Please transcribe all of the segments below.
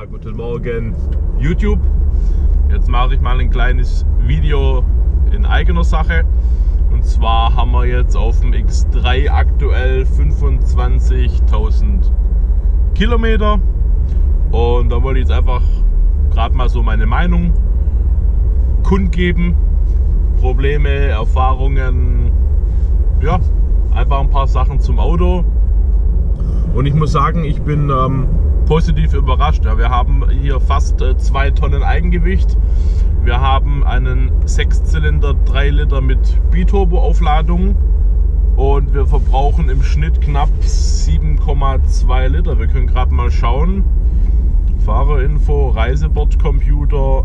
guten Morgen YouTube. Jetzt mache ich mal ein kleines Video in eigener Sache. Und zwar haben wir jetzt auf dem X3 aktuell 25.000 Kilometer. Und da wollte ich jetzt einfach gerade mal so meine Meinung kundgeben. Probleme, Erfahrungen, ja, einfach ein paar Sachen zum Auto. Und ich muss sagen, ich bin positiv überrascht. Ja, wir haben hier fast 2 Tonnen Eigengewicht. Wir haben einen 6-Zylinder 3 Liter mit Biturbo-Aufladung und wir verbrauchen im Schnitt knapp 7,2 Liter. Wir können gerade mal schauen. Fahrerinfo, Reisebordcomputer,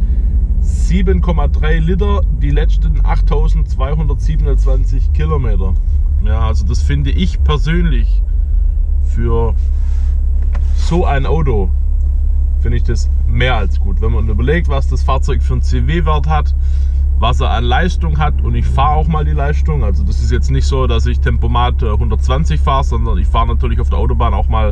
7,3 Liter, die letzten 8.227 Kilometer. Ja, also das finde ich persönlich für so ein Auto, finde ich das mehr als gut. Wenn man überlegt, was das Fahrzeug für einen CW-Wert hat, was er an Leistung hat, und ich fahre auch mal die Leistung. Also das ist jetzt nicht so, dass ich Tempomat 120 fahre, sondern ich fahre natürlich auf der Autobahn auch mal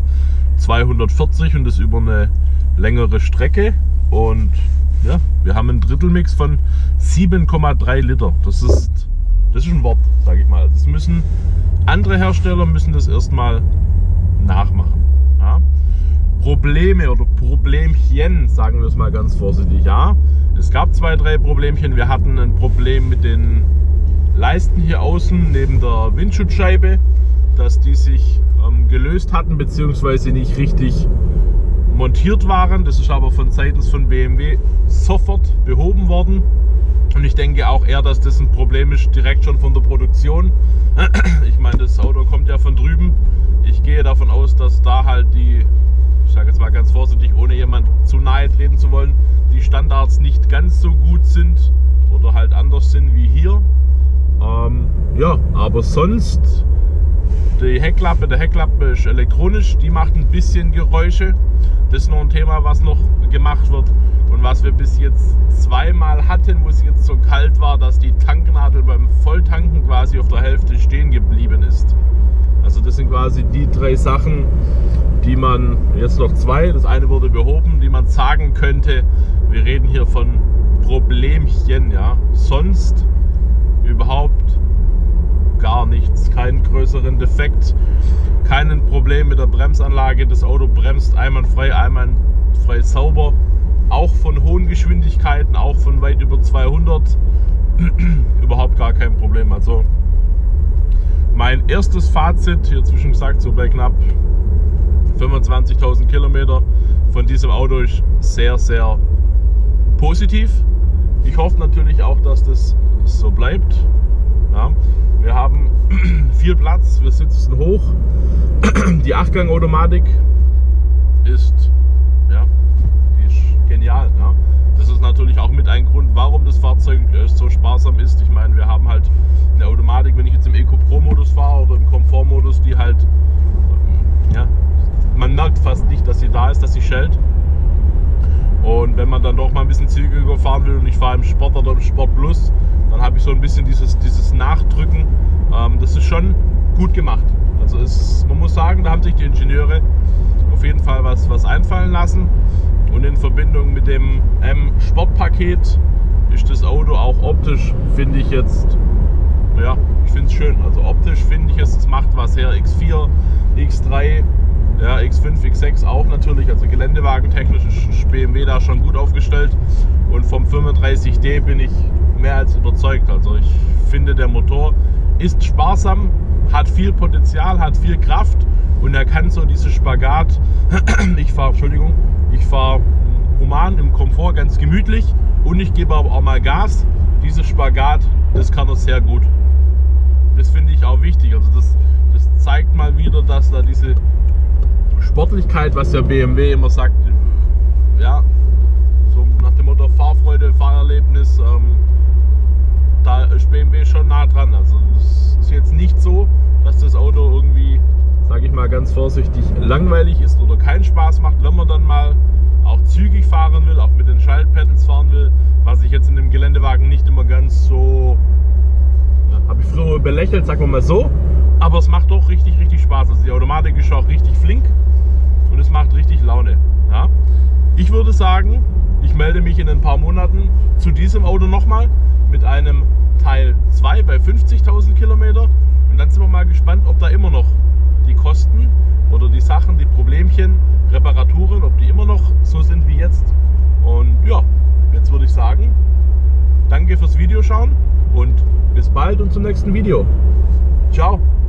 240 und das über eine längere Strecke. Und ja, wir haben einen Drittelmix von 7,3 Liter. Das ist ein Wort, sage ich mal. Das müssen andere Hersteller das erstmal nachmachen. Ja? Probleme oder Problemchen, sagen wir es mal ganz vorsichtig. Ja, es gab 2, 3 Problemchen. Wir hatten ein Problem mit den Leisten hier außen neben der Windschutzscheibe, dass die sich gelöst hatten bzw. nicht richtig montiert waren. Das ist aber seitens von BMW sofort behoben worden. Und ich denke auch eher, dass das ein Problem ist direkt schon von der Produktion. Ich meine, das Auto kommt ja von drüben. Ich gehe davon aus, dass da halt ich sage jetzt mal ganz vorsichtig, ohne jemand zu nahe treten zu wollen, die Standards nicht ganz so gut sind oder halt anders sind wie hier. Ja, aber sonst, der Heckklappe ist elektronisch, die macht ein bisschen Geräusche. Das ist noch ein Thema, was noch gemacht wird und was wir bis jetzt 2-mal hatten, wo es jetzt so kalt war, dass die Tanknadel beim Volltanken quasi auf der Hälfte stehen geblieben ist. Also das sind quasi die 3 Sachen, die man, jetzt noch 2, das eine wurde behoben, die man sagen könnte, wir reden hier von Problemchen, ja. Sonst überhaupt gar nichts, keinen größeren Defekt, kein Problem mit der Bremsanlage. Das Auto bremst einwandfrei sauber, auch von hohen Geschwindigkeiten, auch von weit über 200, überhaupt gar kein Problem. Also mein erstes Fazit, hier zwischen gesagt, so bei knapp 25.000 Kilometer von diesem Auto ist sehr, sehr positiv. Ich hoffe natürlich auch, dass das so bleibt. Ja, wir haben viel Platz, wir sitzen hoch. Die 8-Gang-Automatik ist, ja, die ist genial. Ja. Das ist natürlich auch mit ein Grund, warum das Fahrzeug so sparsam ist. Ich meine, wir haben halt eine Automatik, wenn ich jetzt im Eco-Pro-Modus fahre oder im Komfort-Modus, die halt, ja, man merkt fast nicht, dass sie da ist, dass sie schellt. Und wenn man dann doch mal ein bisschen zügiger fahren will und ich fahre im Sport oder im Sport Plus, dann habe ich so ein bisschen dieses Nachdrücken. Das ist schon gut gemacht. Also man muss sagen, da haben sich die Ingenieure auf jeden Fall was einfallen lassen. Und in Verbindung mit dem M-Sportpaket ist das Auto auch optisch, finde ich jetzt, ja, ich finde es schön. Also optisch finde ich es macht was her. X4, X3, ja, X5, X6 auch natürlich. Also geländewagentechnisch ist BMW da schon gut aufgestellt. Und vom 35D bin ich mehr als überzeugt. Also ich finde, der Motor ist sparsam, hat viel Potenzial, hat viel Kraft und er kann so diese Spagat. Ich fahre human im Komfort, ganz gemütlich, und ich gebe aber auch mal Gas. Dieses Spagat, das kann er sehr gut. Das finde ich auch wichtig. Also das zeigt mal wieder, dass da diese Sportlichkeit, was der BMW immer sagt, ja, so nach dem Motto Fahrfreude, Fahrerlebnis, da ist BMW schon nah dran. Also es ist jetzt nicht so, dass das Auto irgendwie, sage ich mal ganz vorsichtig, langweilig ist oder keinen Spaß macht, wenn man dann mal auch zügig fahren will, auch mit den Schaltpedals fahren will, was ich jetzt in dem Geländewagen nicht immer ganz so, ja, habe ich früher belächelt, sagen wir mal so, aber es macht doch richtig Spaß. Also die Automatik ist auch richtig flink und es macht richtig Laune. Ja? Ich würde sagen, ich melde mich in ein paar Monaten zu diesem Auto nochmal mit einem Teil 2 bei 50.000 Kilometer. Und dann sind wir mal gespannt, ob da immer noch die Kosten oder die Sachen, die Problemchen, Reparaturen, ob die immer noch so sind wie jetzt. Und ja, jetzt würde ich sagen, danke fürs Videoschauen und bis bald und zum nächsten Video. Ciao!